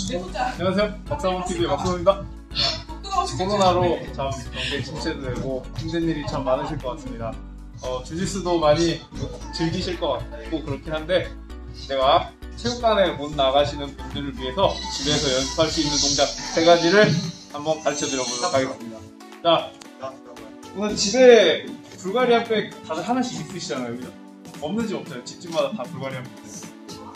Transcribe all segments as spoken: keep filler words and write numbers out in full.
안녕하세요. 박사모티비의 박사모입니다. 코로나로 참 경기 침체도 되고 힘든 일이 참 많으실 것 같습니다. 어, 주짓수도 많이 즐기실 것 같고 그렇긴 한데 제가 체육관에 못 나가시는 분들을 위해서 집에서 연습할 수 있는 동작 세 가지를 한번 가르쳐 드려보도록 하겠습니다. 자, 오늘 집에 불가리안 백 다들 하나씩 있으시잖아요, 그죠? 없는 집 없어요. 집집마다 다 불가리안 백 있어요.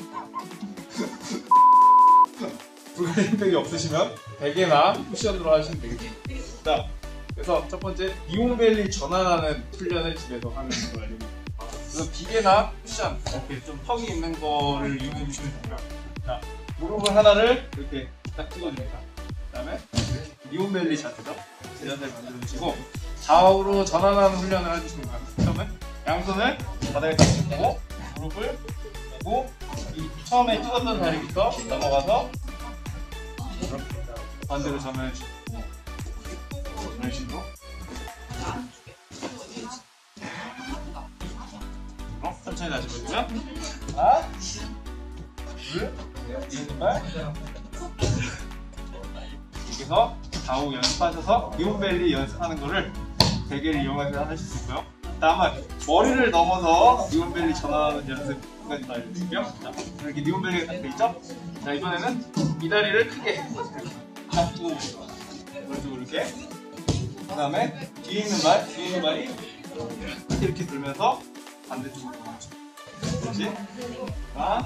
불가리안 백이 없으시면 베개나 쿠션으로 하시면 되겠습니다. 자, 그래서 첫 번째 니온벨리 전환하는 훈련을 집에서 하는 거예요. 그래서 비계나 쿠션 이렇게 좀 턱이 있는 거를 이용해 주시면 됩니다. 자, 무릎을 하나를 이렇게 딱 찍어줍니다. 그 다음에 니온벨리 자세죠. 제 자세를 만들어주시고 좌우로 전환하는 훈련을 해주시는 거예요. 처음에 양손을 바닥에 딱 짚고 무릎을 대고 이 처음에 찍었던 자리부터 넘어가서 이렇게 반대로 전환해주시고 이런 식으로 어? 천천히 다시 보여주면 하나 둘 왼발 이렇게 해서 좌우 연습하셔서 니온벨리 연습하는 거를 베개를 이용해서 하실 수 있고요. 다음은 머리를 넘어서 니온벨리 전환하는 연습까지 알려드릴게요. 자, 이렇게 니온벨리가 딱 돼있죠? 자, 이번에는 이 다리를 크게 잡고 오른쪽으로 이렇게 그 다음에 뒤에 있는 발, 뒤에 있는 발이 이렇게 들면서 반대쪽으로 다시 하나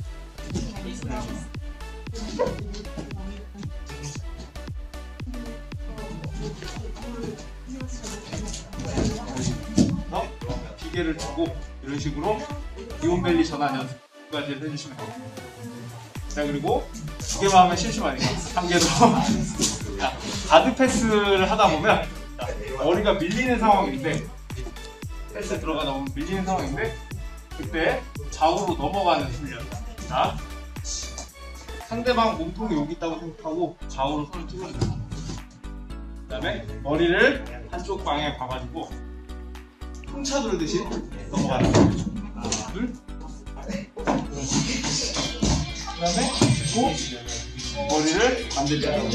비계를 주고 이런 식으로 니온벨리 전환 연습까지 해주시면 됩니다. 자, 그리고 두 개만 하면 심심하니까 한 개 더. 자, 가드 패스를 하다 보면 자, 머리가 밀리는 상황인데 패스 들어가다 보면 밀리는 상황인데 그때 좌우로 넘어가는 훈련. 자, 상대방 몸통이 여기 있다고 생각하고 좌우로 손을 뚫어줍니다. 그 다음에 머리를 한쪽 방에 봐가지고 풍차 돌듯이 넘어가는 거예요. 하나, 둘. 그 다음에 고 머리를 반대쪽으로.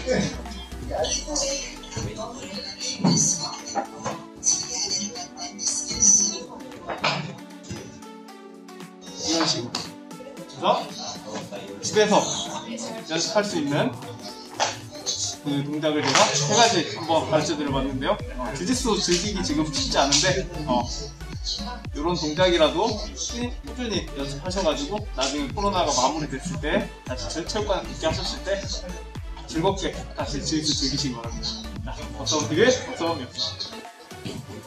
이런 식으로. 그래서 집에서 연습할 수 있는 그 동작을 제가 세 가지 한번 가르쳐 드려봤는데요. 어, 주짓수 즐기기 지금 쉽지 않은데 어, 이런 동작이라도 꾸준히 연습하셔가지고 나중에 코로나가 마무리됐을 때 다시 체육관 있게 하셨을 때 즐겁게 다시 주짓수 즐기시기 바랍니다. 박사모티비의 박사모입니다.